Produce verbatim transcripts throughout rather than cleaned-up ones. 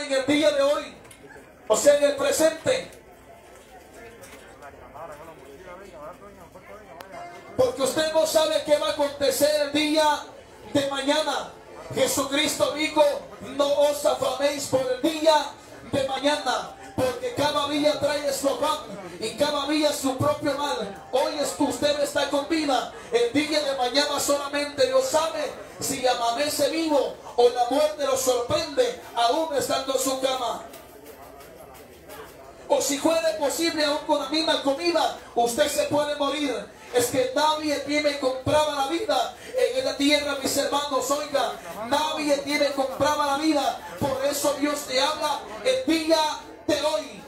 en el día de hoy, o sea, en el presente. Porque usted no sabe qué va a acontecer el día de mañana. Jesucristo dijo, no os afanéis por el día de mañana, porque cada día trae su afán y cada día su propio mal. Hoy es que usted está con vida. El día de mañana solamente Dios sabe si amanece vivo o la muerte lo sorprende aún estando en su cama. O si fuera posible aún con la misma comida, usted se puede morir. Es que nadie tiene compraba la vida en esta tierra, mis hermanos. Oiga, nadie tiene compraba la vida. Por eso Dios te habla el día de hoy.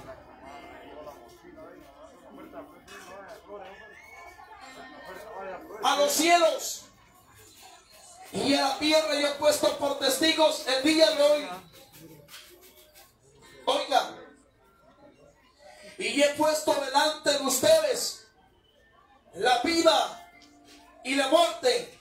A los cielos y a la tierra yo he puesto por testigos el día de hoy. Oiga, y he puesto delante de ustedes la vida y la muerte.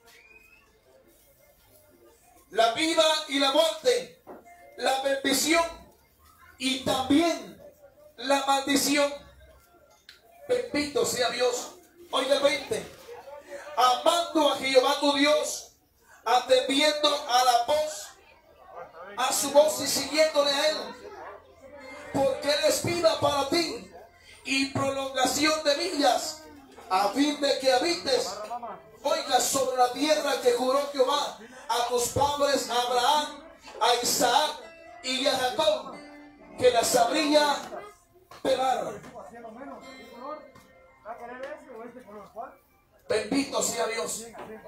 La vida y la muerte. La bendición y también la maldición. Bendito sea Dios. Oiga, veinte. Amando a Jehová tu Dios, atendiendo a la voz, a su voz y siguiéndole a Él. Porque Él es vida para ti y prolongación de días, a fin de que habites, oiga, sobre la tierra que juró Jehová a tus padres, a Abraham, a Isaac y a Jacob, que las habría de dar. Bendito sea Dios.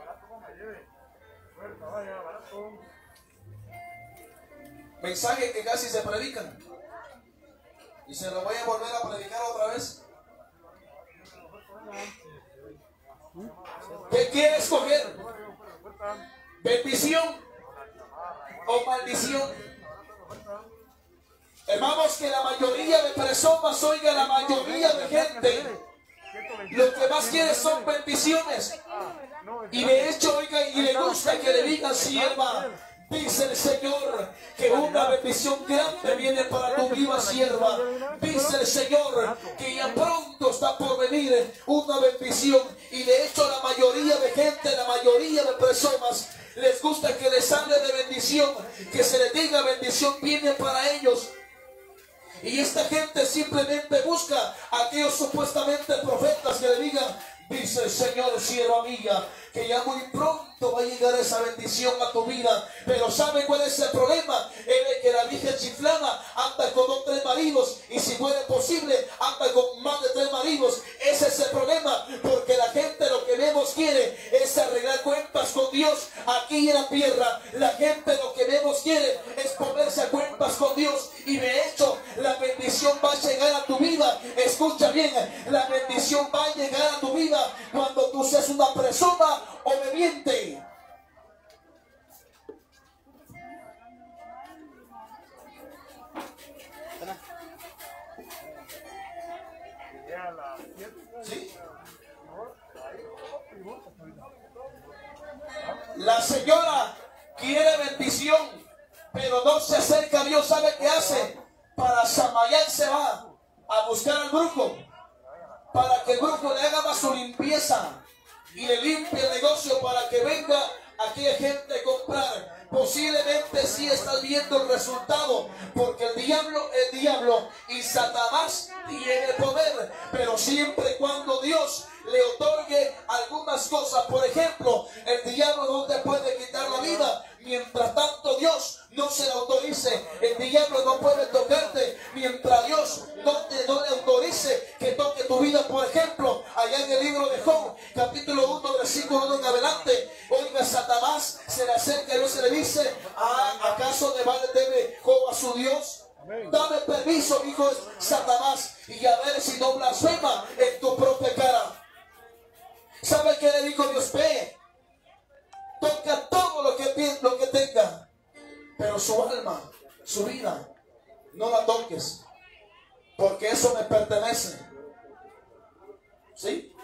Mensaje que casi se predican y se lo voy a volver a predicar otra vez. ¿Qué quiere escoger? ¿Bendición o maldición? Hermanos, que la mayoría de personas, oiga, la mayoría de gente, lo que más quiere son bendiciones. Y de hecho, oiga, y le gusta que le digan, sierva, dice el Señor, que una bendición grande viene para tu viva sierva. Dice el Señor, que ya pronto está por venir una bendición. Y de hecho la mayoría de gente, la mayoría de personas, les gusta que les hable de bendición, que se les diga bendición viene para ellos. Y esta gente simplemente busca a aquellos supuestamente profetas que le digan, dice el Señor, sierva mía, que ya muy pronto va a llegar esa bendición a tu vida. Pero ¿sabe cuál es el problema? Es de que la vieja chiflada anda con dos tres maridos, y si fuera posible anda con más de tres maridos. Ese es el problema, porque la gente lo que menos quiere es arreglar cuentas con Dios aquí en la tierra. La gente lo que menos quiere es ponerse a cuentas con Dios. Y de hecho la bendición va a llegar a tu vida. Escucha bien, la bendición va a llegar a tu vida cuando tú seas una persona obediente. ¿Sí? La señora quiere bendición, pero no se acerca a Dios. ¿Sabe qué hace? Para Samayán se va a buscar al brujo, para que el brujo le haga más su limpieza y le limpie el negocio, para que venga aquella gente a comprar. Posiblemente sí estás viendo el resultado, porque el diablo, el diablo y Satanás tiene poder, pero siempre y cuando Dios le otorgue algunas cosas. Por ejemplo, el diablo no te puede quitar la vida mientras tanto Dios no se la autorice. El diablo no puede tocarte mientras Dios no te no le autorice que toque tu vida. Por ejemplo, allá en el libro de Job, capítulo uno, versículo uno en adelante, oiga, Satanás se le acerca y Dios se le dice, ¿ah, ¿acaso le vale debe Job a su Dios? Dame permiso, dijo Satanás, y a ver si no blasfema en tu propia cara. ¿Sabe qué le dijo Dios? Ve, toca todo lo que, lo que tenga, pero su alma, su vida, no la toques, porque eso me pertenece. ¿Sí?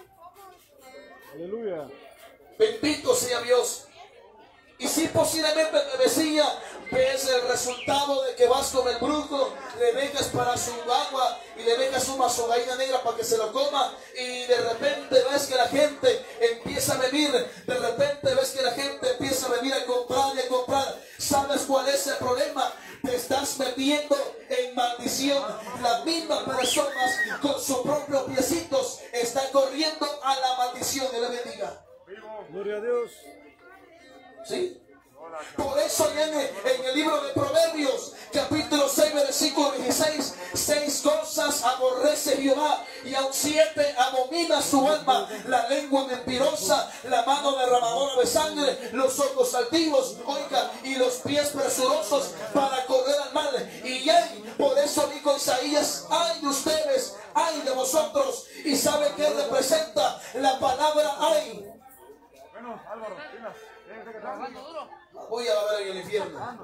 Aleluya. Bendito sea Dios. Y si posiblemente me decía, ves el resultado de que vas con el brujo, le dejas para su agua y le dejas una gallina negra para que se lo coma, y de repente ves que la gente empieza a venir, de repente ves que la gente empieza a venir a comprar y a comprar. ¿Sabes cuál es el problema? Te estás metiendo en maldición. Las mismas personas con sus propios piecitos están corriendo a la maldición. Dios le bendiga. Gloria a Dios. ¿Sí? Por eso viene en el libro de Proverbios, capítulo seis, versículo dieciséis, seis cosas aborrece Jehová y aun siete abomina su alma: la lengua mentirosa, la mano derramadora de sangre, los ojos altivos, oiga, y los pies presurosos para correr al mal. Y ay, por eso dijo Isaías: ay de ustedes, ay de vosotros. ¿Y sabe qué representa la palabra ay? Bueno, Álvaro, dinas. Voy a ver en el infierno.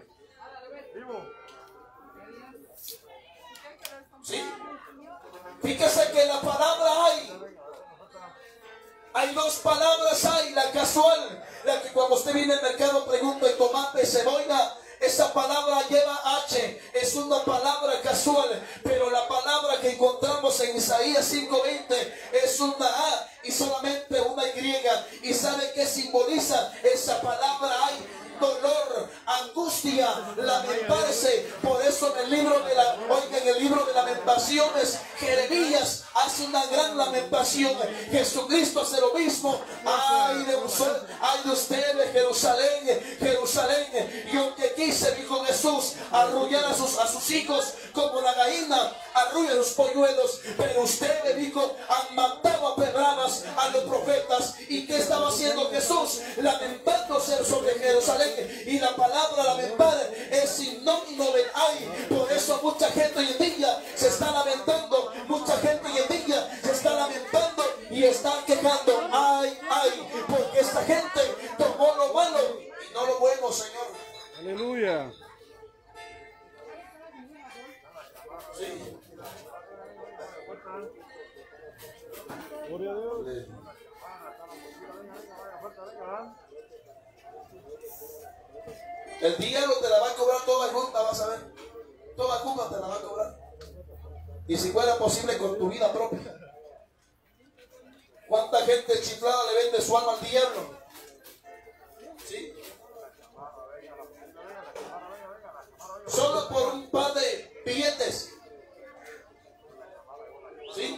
¿Sí? Fíjese que la palabra hay, hay dos palabras hay, la casual, la que cuando usted viene al mercado pregunta en tomate, cebolla, esa palabra lleva H, es una palabra casual, pero la palabra que encontramos en Isaías cinco veinte es una A y solamente una Y. ¿Y sabe qué simboliza esa palabra hay? Dolor, angustia, lamentarse. Por eso en el libro de la, oiga, en el libro de Lamentaciones, Jeremías hace una gran lamentación. Jesucristo hace lo mismo. Ay de usted, ay de ustedes, Jerusalén, Jerusalén. Yo que quise, dijo Jesús, arrullar a sus, a sus hijos como la gallina arrulla los polluelos, pero ustedes, dijo, han matado a pedradas a los profetas. ¿Y qué estaba haciendo Jesús? Lamentándose sobre Jerusalén. Y la palabra lamentar es sinónimo de ay. Por eso mucha gente hoy en día se está lamentando, mucha gente hoy en día se está lamentando y está quejando. Ay, ay, porque esta gente tomó lo malo y no lo bueno, Señor. Aleluya. Sí. Gloria a Dios. El diablo te la va a cobrar toda junta, vas a ver. Toda junta te la va a cobrar. Y si fuera posible con tu vida propia. ¿Cuánta gente chiflada le vende su alma al diablo? ¿Sí? Solo por un par de billetes. ¿Sí?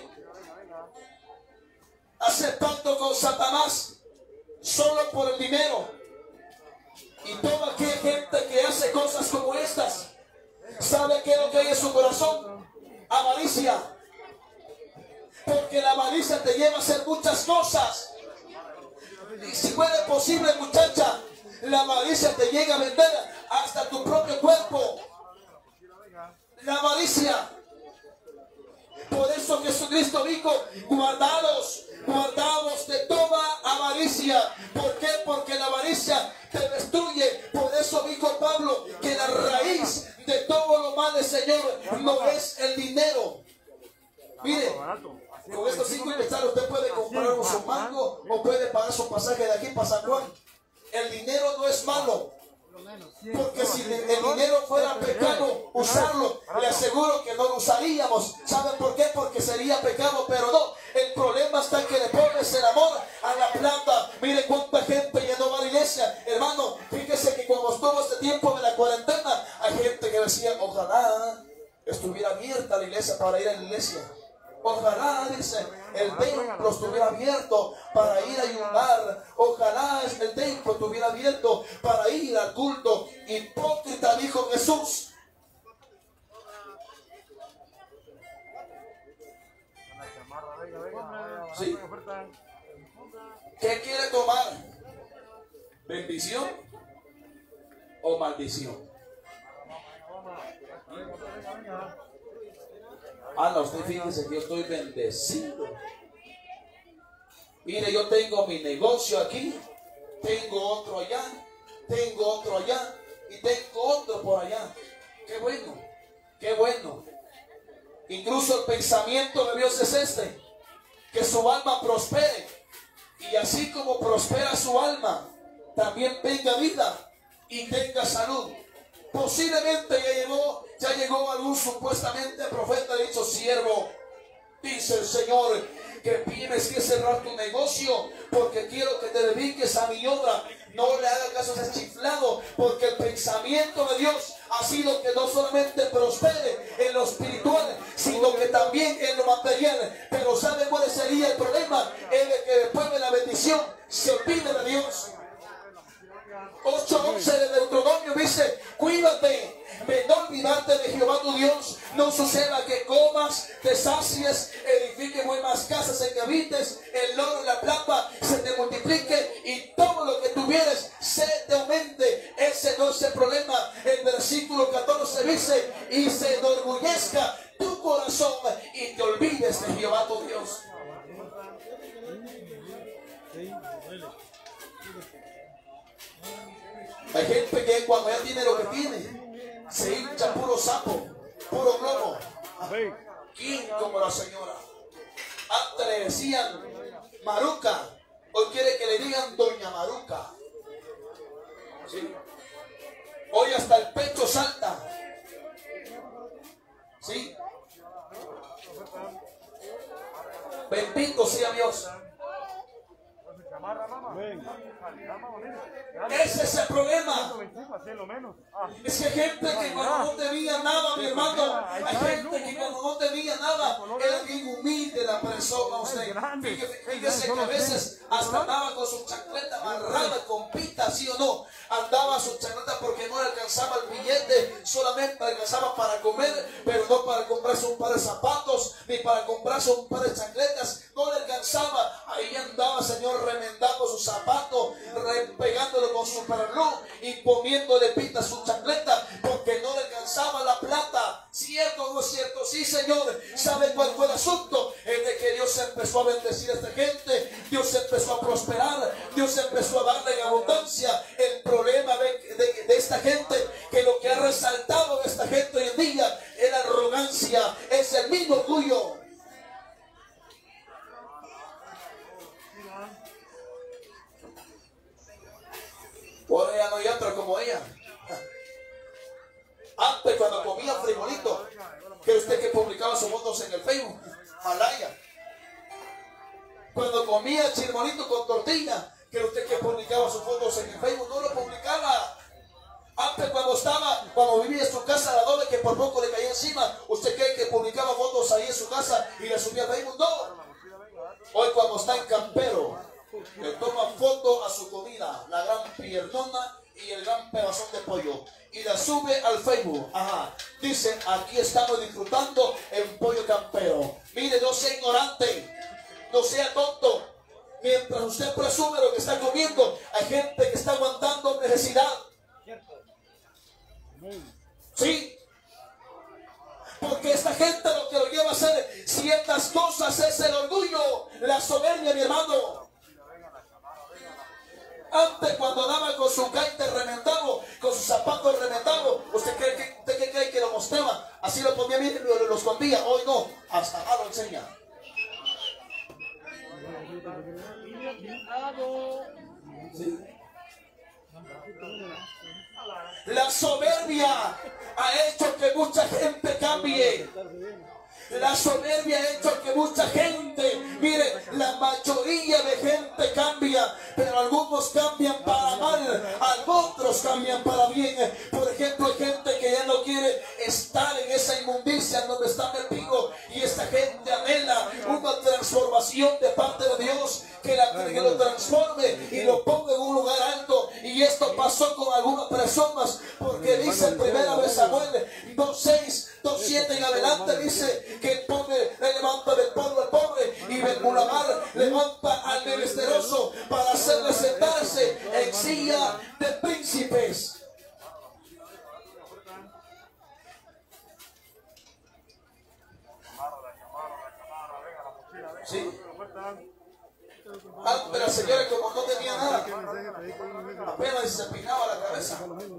Hace pacto con Satanás solo por el dinero. Y toda aquella gente que hace cosas como estas, ¿sabe qué es lo que hay en su corazón? Avaricia. Porque la avaricia te lleva a hacer muchas cosas. Y si fuera posible, muchacha, la avaricia te llega a vender hasta tu propio cuerpo. La avaricia. Por eso Jesucristo dijo: guardados, guardados de toda avaricia. ¿Por qué? Porque la avaricia te destruye. Por eso dijo Pablo que la raíz de todo lo malo, Señor, no es el dinero. Mire, con estos cinco inventarios usted puede comprar un mango o puede pagar su pasaje de aquí para San Juan. El dinero no es malo. Porque si el dinero fuera pecado usarlo, le aseguro que no lo usaríamos. ¿Saben por qué? Porque sería pecado, pero no. El problema está en que le pones el amor a la plata. Mire cuánta gente ya no va a la iglesia. Hermano, fíjese que cuando estuvo este tiempo de la cuarentena, hay gente que decía: ojalá estuviera abierta la iglesia para ir a la iglesia. Ojalá, dice, el templo estuviera abierto para ir a ayunar. Ojalá el templo estuviera abierto para ir al culto. Hipócrita, dijo Jesús. ¿Sí? ¿Qué quiere tomar? ¿Bendición o maldición? Ah, no, usted fíjese que yo estoy bendecido. Mire, yo tengo mi negocio aquí, tengo otro allá, tengo otro allá y tengo otro por allá. Qué bueno, qué bueno. Incluso el pensamiento de Dios es este: que su alma prospere. Y así como prospera su alma, también tenga vida y tenga salud. Posiblemente ya llegó, ya llegó algún supuestamente profeta, le ha dicho: siervo, dice el Señor, que tienes que cerrar tu negocio porque quiero que te dediques a mi obra. No le haga caso a ese chiflado, porque el pensamiento de Dios ha sido que no solamente prospere en lo espiritual, sino que también en lo material. Pero ¿sabe cuál sería el problema? Es de que después de la bendición se olvide de Dios. ocho once de Deuteronomio dice: cuídate de no olvidarte de Jehová tu Dios. No suceda que comas, te sacies, edifiques buenas casas en que habites, el oro y la plata se te multiplique y todo lo que tuvieres se te aumente. Ese no es el problema. El versículo catorce dice: y se enorgullezca tu corazón y te olvides de Jehová tu Dios. Hay gente que cuando ya tiene lo que tiene, se hincha puro sapo, puro globo. ¿Quién como la señora? Antes le decían Maruca, hoy quiere que le digan Doña Maruca. ¿Sí? Hoy hasta el pecho salta. ¿Sí? Bendito sea Dios. Ese es el problema. Es que hay gente que cuando no tenía nada, mi hermano, hay gente que cuando no tenía nada, era bien humilde la persona. Usted, fíjese que a veces hasta andaba con su chancleta amarrada con pita, ¿sí o no? Andaba su chancleta porque no le alcanzaba el billete, solamente le alcanzaba para comer, pero no para comprarse un par de zapatos, ni para comprarse un par de chancletas, no le alcanzaba. Ahí andaba, Señor, remendando sus zapatos, pegándolo con su perlú y poniéndole pita a su chancleta porque no le alcanzaba la plata. ¿Cierto o no es cierto? Sí, Señor. ¿Sabe cuál fue el asunto? Es de que Dios empezó a bendecir a esta gente, Dios empezó a prosperar, Dios empezó a darle en abundancia. El problema de, de, de esta gente, que lo que ha resaltado de esta gente hoy en día es la arrogancia, es el mismo orgullo. Ahora ya no hay otra como ella. Antes, cuando comía frijolito, que usted que publicaba sus fotos en el Facebook, Malaya. Cuando comía chirmonito con tortilla, que usted que publicaba sus fotos en el Facebook, no lo publicaba. Antes, cuando estaba, cuando vivía en su casa, la doble que por poco le caía encima, usted cree que publicaba fotos ahí en su casa y le subía al Facebook. No. Hoy, cuando está en campero, le toma foto a su comida, la gran piernona y el gran pedazón de pollo, y la sube al Facebook. Ajá. Dice: aquí estamos disfrutando el pollo campero. Mire, no sea ignorante, no sea tonto. Mientras usted presume lo que está comiendo, hay gente que está aguantando necesidad. Sí. Porque esta gente lo que lo lleva a hacer ciertas cosas es el orgullo, la soberbia, mi hermano. Antes, cuando andaba con su caite remendado, con sus zapatos remendados, ¿usted cree que, usted qué cree que lo mostraba? Así lo ponía bien y lo, lo escondía. Hoy no, hasta acá lo enseña. ¿Sí? La soberbia ha hecho que mucha gente cambie. La soberbia ha hecho que mucha gente, mire, la mayoría de gente cambia, pero algunos cambian para mal, otros cambian para bien. Por ejemplo, hay gente que ya no quiere estar en esa inmundicia donde está metido, y esta gente anhela una transformación de parte de Dios, que, la, que lo transforme y lo ponga en un lugar alto. Y esto pasó con algunas personas, porque dice en primera vez Samuel dos seis, dos siete en adelante, dice que el pobre le levanta del polvo al pobre, y del mulamar levanta al menesteroso para hacerle sentarse en silla de príncipes. Sí. Ah, pero la señora, como no tenía nada, apenas se peinaba la cabeza.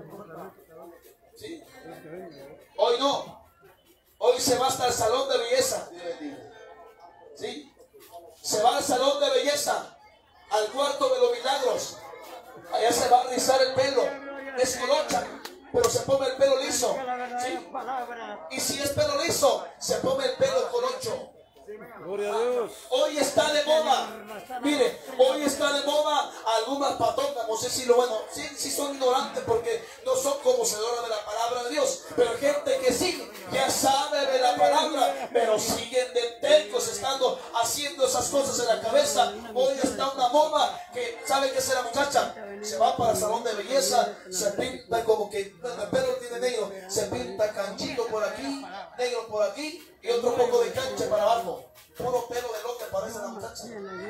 ¿Sí? Hoy no. Hoy se va hasta el salón de belleza. ¿Sí? Se va al salón de belleza, al cuarto de los milagros. Allá se va a rizar el pelo, descolochan. pero se pone el pelo liso. ¿Sí? Y si es pelo liso, se pone el pelo colocho. Gloria a Dios. Hoy está de moda. Mire, hoy está de moda algunas patongas. No sé si lo bueno, sí, sí son ignorantes porque no son conocedoras de la palabra de Dios. Pero hay gente que sí, ya sabe de la palabra, pero siguen de tercos estando haciendo esas cosas en la cabeza. Hoy está una moda que, ¿sabe qué es la muchacha? Se va para el salón de belleza, se pinta como que, bueno, el pelo tiene negro, se pinta canchito por aquí, negro por aquí y otro poco de cancha para abajo. Puro pelo de lo que parece la muchacha.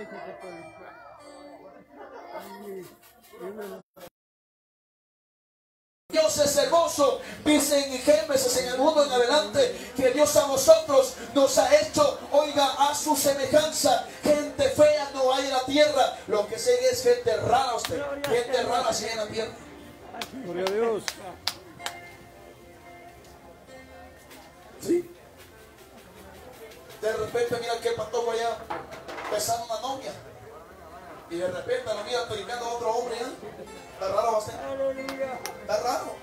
Dios es hermoso, dice en Génesis en el uno en adelante, que Dios a nosotros nos ha hecho, oiga, a su semejanza. Gente fea no hay en la tierra, lo que sé es gente rara usted, gente rara sí hay en la tierra. Gloria a Dios. Sí. De repente mira que el patojo allá besando una novia. Y de repente lo mira predicando a otro hombre. ¿eh? Está raro bastante. Está raro.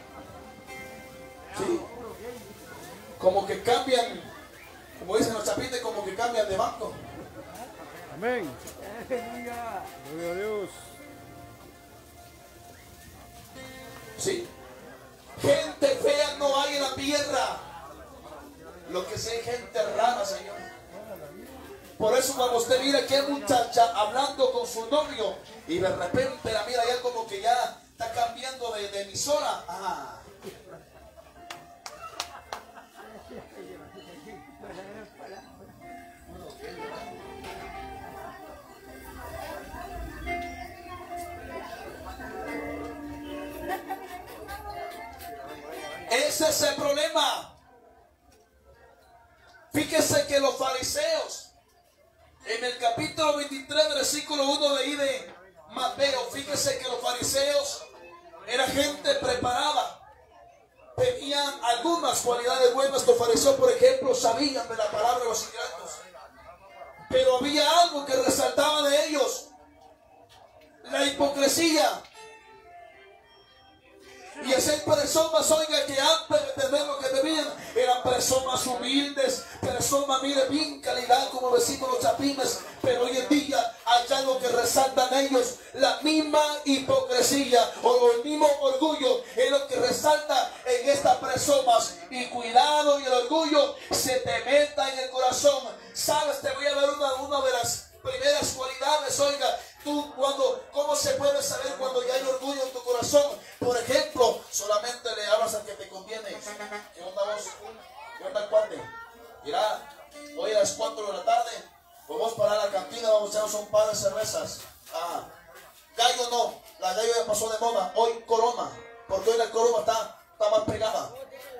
Sí. Como que cambian, como dicen los chapites, como que cambian de banco. Amén. Gloria a Dios. Sí. Gente fea no hay en la tierra. Lo que sé es gente rara, Señor. Por eso cuando usted mira que hay muchacha hablando con su novio y de repente la mira ya como que ya está cambiando de, de emisora. Ah. Ese es el problema. Fíjese que los fariseos, en el capítulo veintitrés, versículo uno de ahí de Mateo, fíjese que los fariseos eran gente preparada, tenían algunas cualidades buenas. Los fariseos, por ejemplo, sabían de la palabra de los ingratos, pero había algo que resaltaba de ellos: la hipocresía. Y esas personas, oiga, que antes de tener lo que debían, eran personas humildes, personas, mire, bien calidad, como decimos los chapines. Pero hoy en día hay algo que resaltan ellos: la misma hipocresía o el mismo orgullo es lo que resalta en estas personas. Y cuidado, y el orgullo se te meta en el corazón. Sabes, te voy a dar una, una de las primeras cualidades, oiga. Tú cuando, ¿cómo se puede saber cuando ya hay orgullo en tu corazón? Por ejemplo, solamente le hablas al que te conviene. ¿Qué onda vos? ¿Qué onda el cuate? Mira, hoy a las cuatro de la tarde vamos para la cantina, vamos a echarnos un par de cervezas. Ah, gallo no, la gallo ya pasó de moda. Hoy Corona, porque hoy la Corona está, está más pegada.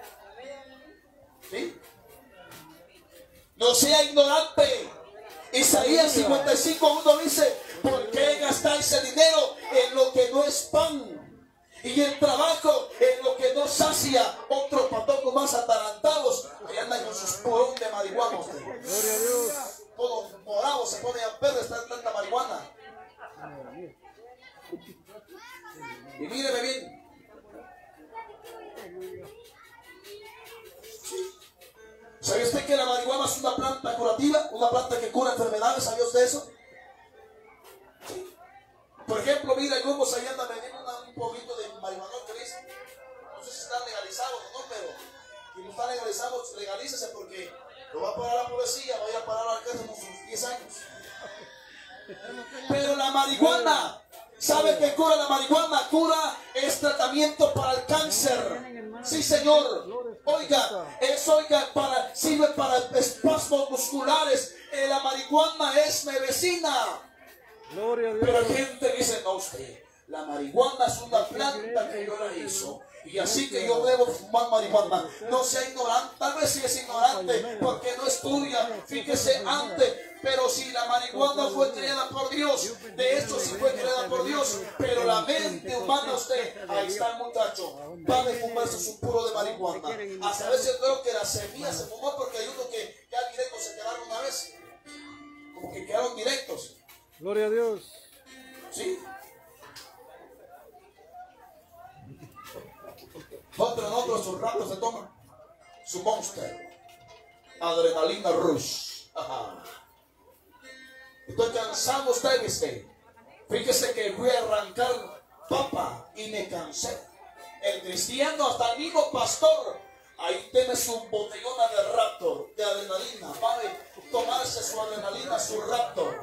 ¿Sí? No sea ignorante. Isaías cincuenta y cinco uno dice: ¿por qué gastáis el dinero en lo que no es pan? Y el trabajo en lo que no sacia. Otros patocos más atarantados, ahí andan con sus porón de marihuana. Gloria a Dios. Todos morados se ponen a perder, está en tanta marihuana. Y míreme bien. ¿Sabe usted que la marihuana es una planta curativa? Una planta que cura enfermedades. ¿Sabía usted eso? Sí. Por ejemplo, mira, el grupo se anda vendiendo una, un poquito de marihuana que dice. No sé si está legalizado o no, pero si no está legalizado, legalícese, porque lo va a parar la policía, va a ir a parar a la cárcel con sus diez años. Pero la marihuana, ¿sabe qué cura la marihuana? Cura, es tratamiento para el cáncer. Sí, señor. Oiga, es, oiga, para, sirve para espasmos musculares. Eh, la marihuana es medicina. Gloria a Dios. Pero hay gente que dice: no, usted, la marihuana es una planta que yo la hizo, y así que yo debo fumar marihuana. No sea ignorante, tal vez sí es ignorante porque no estudia. Fíjese antes. Pero si la marihuana fue creada por Dios, de hecho sí fue creada por Dios, pero la mente humana, usted, ahí está el muchacho, va a fumarse su puro de marihuana. Hasta a veces creo que la semilla se fumó, porque hay uno que ya directos se quedaron una vez, como que quedaron directos. Gloria a Dios. ¿Sí? Otro en otro, sus ratos se toman su Monster, adrenalina rush. Ajá. Estoy cansado, usted dice. Fíjese que fui a arrancar papa y me cansé. El cristiano, hasta el mismo pastor, ahí tiene su botellona de Raptor, de adrenalina. Va a tomarse su adrenalina, su Raptor.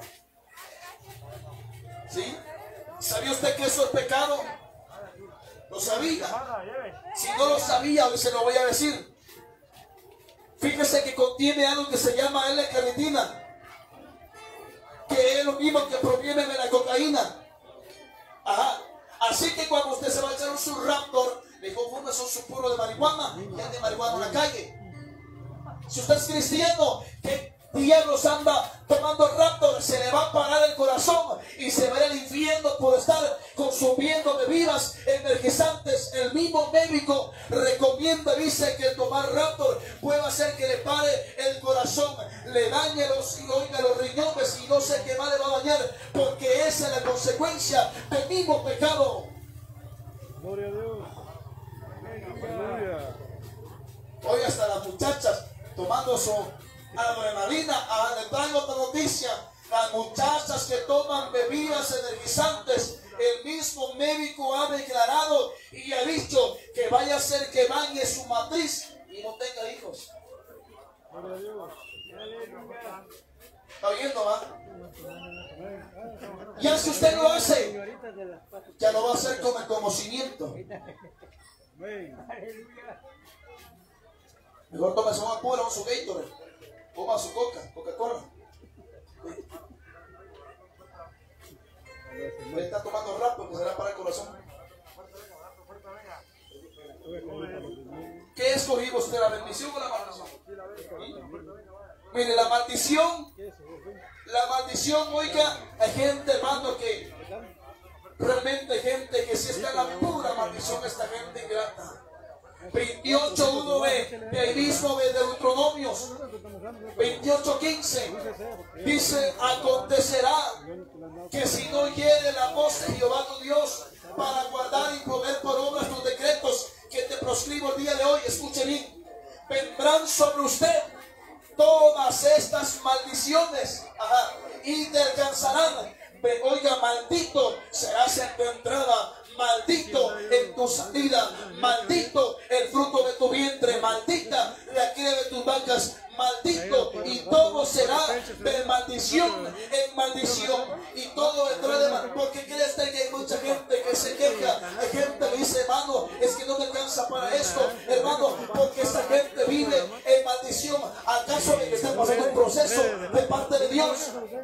¿Sí? ¿Sabía usted que eso es pecado? ¿Lo sabía? Si no lo sabía, hoy se lo voy a decir. Fíjese que contiene algo que se llama L-carnitina, que es lo mismo que proviene de la cocaína. Ajá. Así que cuando usted se va a echar un Surraptor, le confunde son su puro de marihuana y anda de marihuana en la calle. Si usted es cristiano, ¿qué diablos anda tomando Raptor? Se le va a parar el corazón y se va al infierno por estar consumiendo bebidas energizantes. El mismo médico recomienda, dice que el tomar Raptor puede hacer que le pare el corazón, le dañe los, oiga, los riñones y no sé qué más le va a dañar, porque esa es la consecuencia del mismo pecado. Gloria a Dios. Aleluya. Hoy hasta las muchachas tomando su adrenalina. Ah, le traigo otra noticia. Las muchachas que toman bebidas energizantes, el mismo médico ha declarado y ha dicho que vaya a ser que bañe su matriz y no tenga hijos. Gloria a Dios. ¿Está oyendo, va? Ya si usted lo hace, ya lo va a hacer con el conocimiento. Mejor tome su agua pura o su Gatorade, toma su coca, Coca-Cola. Usted está tomando rápido que será para el corazón. ¿Qué escogimos usted, la bendición o la maldición? Mire, la maldición, la maldición, oiga, hay gente, hermano, que realmente gente que si está en la pura maldición, esta gente ingrata. veintiocho uno de, de ahí mismo de Deuteronomios veintiocho quince dice: acontecerá que si no hiere la voz de Jehová tu Dios para guardar y poner por obras tus decretos que te proscribo el día de hoy, escuche bien, vendrán sobre usted todas estas maldiciones, ajá, y te alcanzarán. Oiga, maldito serás en tu entrada, maldito en tu salida, maldito el fruto de tu vientre, maldita la cría de tus vacas, maldito, y todo será de maldición en maldición, y todo vendrá de mal. ¿Por qué crees que hay mucha gente que se queja? Hay gente que dice: hermano, es que no me alcanza para esto, hermano, porque esta gente vive en maldición. ¿Acaso de que está pasando un proceso de parte de Dios?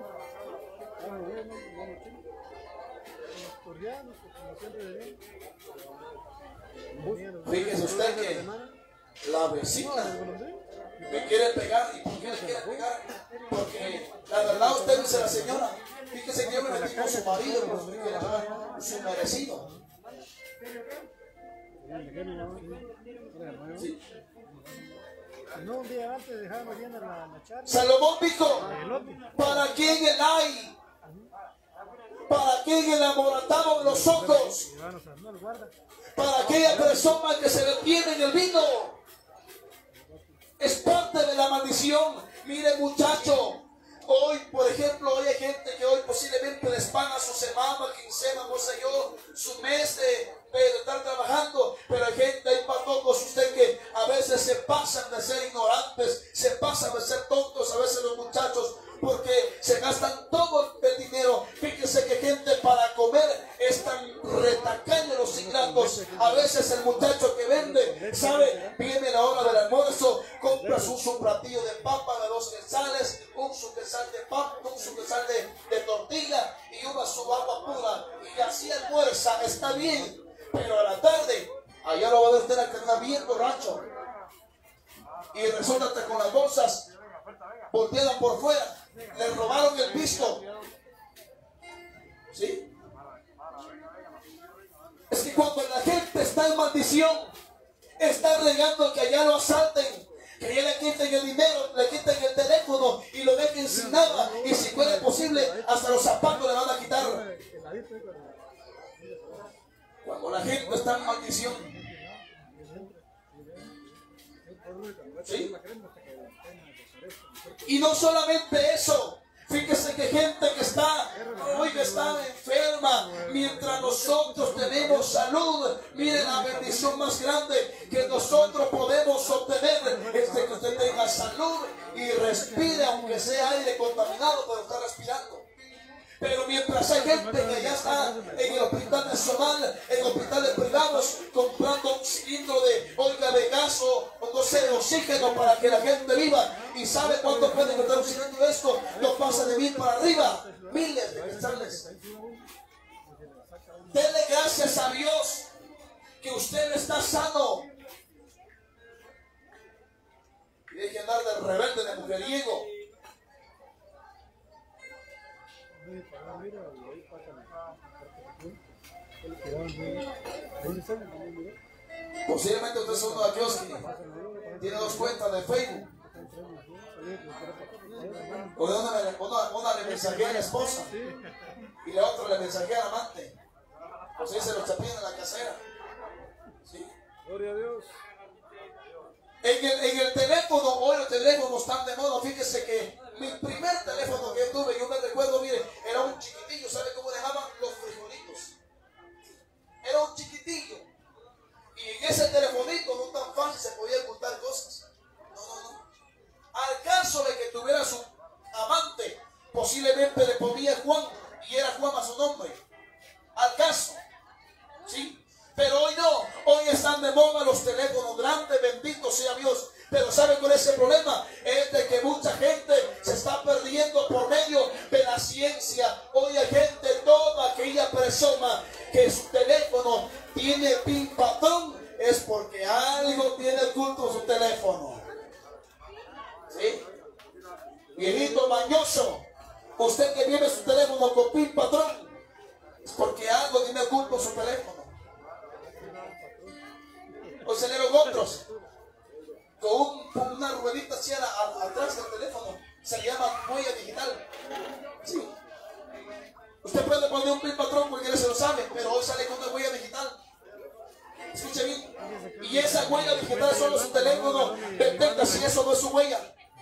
Fíjese usted que la vecina me quiere pegar. ¿Y por qué le quiere pegar? Porque la verdad usted dice la señora, fíjese que yo me metí con su marido, pues me quiere pegar su merecido. ¿Sí? No, un día antes dejábamos llena la, la charla. Salomón dijo: ¿para quién el hay? ¿Para quién el amoratado de los ojos? Para aquella persona que se detiene en el vino. Es parte de la maldición. Mire, muchacho, hoy, por ejemplo, hoy hay gente que hoy posiblemente les paga su semana, quincena, no sé yo, su mes de, de estar trabajando, pero hay gente, hay patocos usted que a veces se pasan de ser ignorantes, se pasan de ser tontos a veces los muchachos, porque se gastan todo el dinero. Fíjese que gente para comer es tan retacaña los ingratos. A veces el muchacho que vende, sabe, viene la hora del almuerzo, compra su, su platillo de papa de dos quetzales, un su quetzal de papa, un su quetzal de, de tortilla y una su agua pura, y así almuerza, está bien, pero a la tarde allá lo va a ver usted que anda bien borracho y resulta hasta con las bolsas volteadas por fuera. Le robaron el pisto. ¿Sí? Es que cuando la gente está en maldición, está regando que allá lo asalten, que allá le quiten el dinero, le quiten el teléfono y lo dejen sin nada, y si fuera posible hasta los zapatos le van a quitar. Cuando la gente está en maldición, ¿Sí? Y no solamente eso. Fíjese que gente que está, oiga, está enferma, mientras nosotros tenemos salud, mire la bendición más grande que nosotros podemos obtener es de que usted tenga salud y respire, aunque sea aire contaminado, pero está respirando. Pero mientras hay gente que ya está en el hospital nacional, en hospitales privados, comprando un cilindro de, oiga, de gas o, o no sé, de oxígeno para que la gente viva, y sabe cuánto puede costar un cilindro de esto, no pasa de mil para arriba, miles de quetzales. Dele gracias a Dios que usted está sano. Y deje andar de rebelde, de mujeriego. Posiblemente usted es uno de aquellos que tiene dos cuentas de Facebook. O de una, una, una le mensajea a la esposa y la otra le mensajea al amante. O sea, se lo chapían en la casera. ¿Sí? Gloria a Dios. En el, en el teléfono, hoy los teléfonos están de moda. Fíjese que mi primer teléfono que tuve, yo me recuerdo, mire, era un chiquitillo. ¿Sabe cómo dejaban los frijolitos? Era un chiquitillo. Y en ese telefonito no tan fácil se podía ocultar cosas. No, no, no. Al caso de que tuviera su amante, posiblemente le ponía Juan y era Juan a su nombre. Al caso. ¿Sí? Pero hoy no, hoy están de moda los teléfonos grandes, bendito sea Dios. Pero ¿sabe cuál es el problema? Es de que mucha gente se está perdiendo por medio de la ciencia. Hoy hay gente, toda aquella persona que su teléfono tiene pin patrón, es porque algo tiene oculto su teléfono. ¿Sí? Viejito mañoso, usted que viene su teléfono con pin patrón, es porque algo tiene oculto su teléfono. O se le ven otros con, un, con una ruedita así a la, a, atrás del teléfono, se le llama huella digital. Sí. Usted puede poner un pin patrón porque él se lo sabe, pero hoy sale con una huella digital. Escuche bien. Y esa huella digital solo su teléfono detecta si eso no es su huella.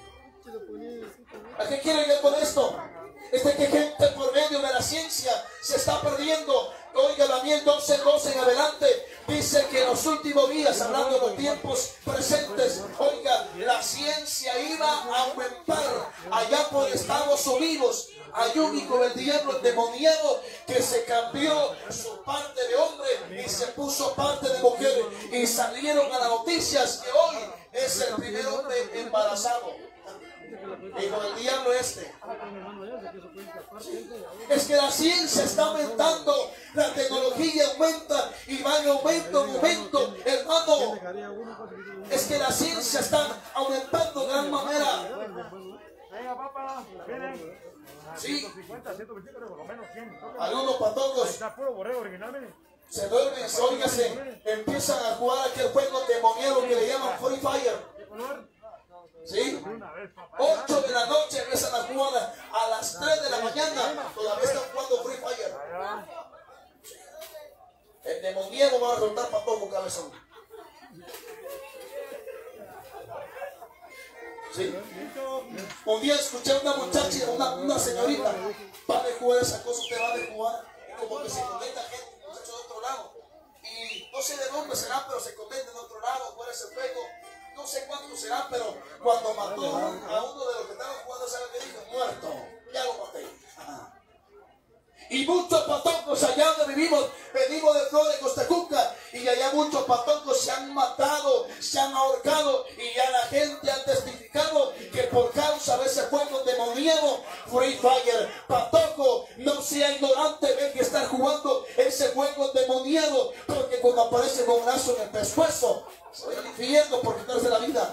¿A qué quiere ir con esto? Es de que gente por medio de la ciencia se está perdiendo. Oiga, Daniel doce, doce en adelante dice que en los últimos días, hablando de los tiempos presentes, oiga, la ciencia iba a aumentar. Allá por Estados Unidos hay un hijo del diablo endemoniado que se cambió su parte de hombre y se puso parte de mujer, y salieron a las noticias que hoy es el primer hombre embarazado. Hijo del diablo este. Es que la ciencia está aumentando, la tecnología aumenta y va en aumento en aumento, hermano. Es que la ciencia está aumentando de gran manera. Sí. Algunos patojos se duermen, se oígase, empiezan a jugar aquel juego demoníaco que le llaman Free Fire. ¿Sí? ocho de la noche empiezan a jugar, a las tres de la mañana todavía están jugando Free Fire. El demoníaco va a soltar para todo un cabezón. ¿Sí? Un día escuché a una muchacha, una, una señorita, va de jugar esa cosa, usted va de jugar, y como que se conecta gente, muchachos de otro lado, y no sé de dónde será, pero se conecta de otro lado, cuál es el juego. No sé cuánto será, pero cuando mató a uno de los que estaban jugando, ¿sabe qué dijo? Muerto. Ya lo maté. Ajá. Y muchos patocos allá donde vivimos, venimos de Flores de Costa Cuca, y allá muchos patocos se han matado, se han ahorcado, y ya la gente ha testificado que por causa de ese juego demoníaco, Free Fire, patoco, no sea ignorante, ve que estar jugando ese juego demoniado, porque cuando aparece con un lazo en el pescuezo, se va al infierno por quitarse la vida.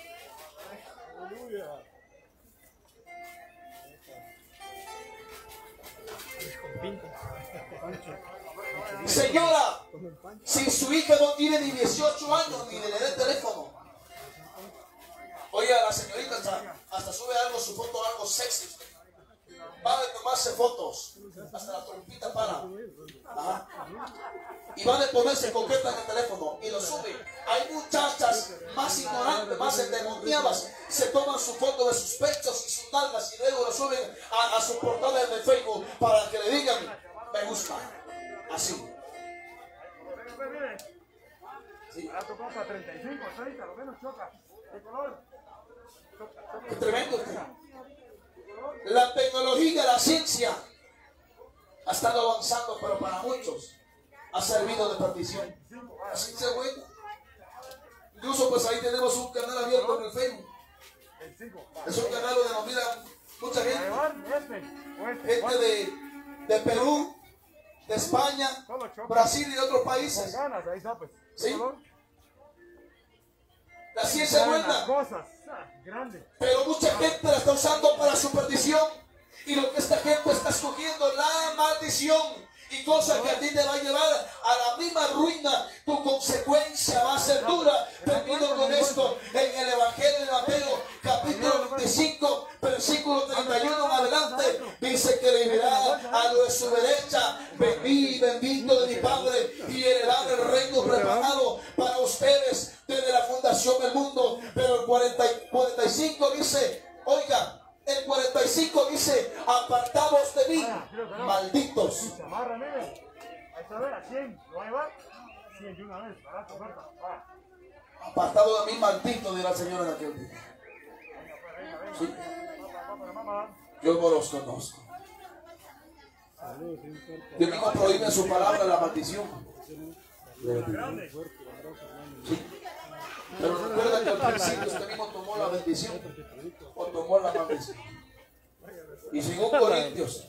Señora, si su hija no tiene ni dieciocho años, ni le dé el teléfono. Oiga, la señorita hasta, hasta sube algo, su foto, algo sexy. van a tomarse fotos, hasta la trompita para. Ajá. Y van a ponerse concretas en el teléfono y lo suben. Hay muchachas más ignorantes, más endemoniadas, se toman su foto de sus pechos y sus nalgas y luego lo suben a, a sus portales de Facebook para que le digan me gusta. Así. Sí. Qué tremendo usted. La tecnología, la ciencia ha estado avanzando, pero para muchos ha servido de perdición. Así se cuenta. Incluso pues ahí tenemos un canal abierto en el Facebook. Es un canal donde nos mira mucha gente. Gente de, de Perú, de España, Brasil y de otros países. ¿Sí? La ciencia es buena, pero mucha gente la está usando para su perdición. Y lo que esta gente está escogiendo, la maldición. Y cosa que a ti te va a llevar a la misma ruina. Tu consecuencia va a ser dura. Termino con esto. En el Evangelio de Mateo, capítulo veinticinco, versículo treinta y uno en adelante, dice que le dirá a los de su derecha: venid, bendito de mi Padre, y heredad el reino preparado para ustedes desde la fundación del mundo. Pero el cuarenta, cuarenta y cinco dice, oiga, el cuarenta y cinco dice: apartados de mí, malditos. Apartado de mí, maldito, dirá el Señor en aquel día. ¿Sí? Yo no los conozco. Dios mismo prohíbe en su palabra la maldición. ¿Sí? Pero recuerda que al principio usted mismo tomó la bendición o tomó la maldición. Y según Corintios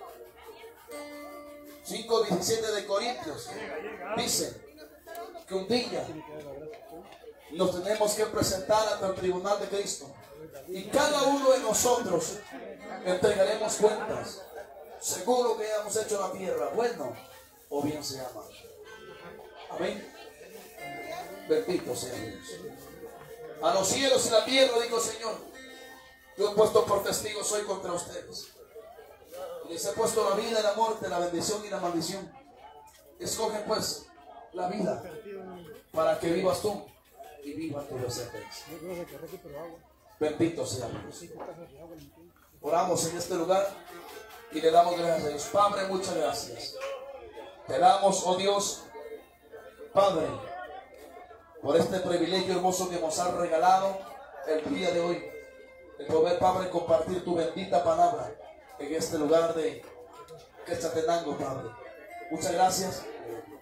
cinco diecisiete de Corintios dice que un día nos tenemos que presentar ante el tribunal de Cristo y cada uno de nosotros entregaremos cuentas seguro que hayamos hecho la tierra, bueno o bien sea mal. Amén. Bendito sea Dios. A los cielos y la tierra, digo Señor, yo he puesto por testigo soy contra ustedes. Y les he puesto la vida y la muerte, la bendición y la maldición. Escoge pues la vida para que vivas tú y viva tu descendencia. Bendito sea Dios. Oramos en este lugar y le damos gracias a Dios. Padre, muchas gracias. Te damos, oh Dios, Padre, por este privilegio hermoso que nos has regalado el día de hoy, el poder, Padre, compartir tu bendita palabra en este lugar de Quetzaltenango, Padre. Muchas gracias